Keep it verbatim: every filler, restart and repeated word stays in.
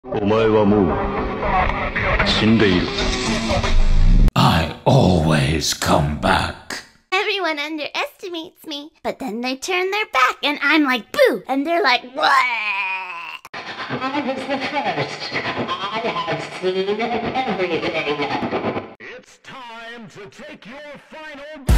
お前はもう死んでいる。 I always come back. Everyone underestimates me, but then they turn their back and I'm like, boo! And they're like, what? I was the first. I have seen everything. It's time to take your final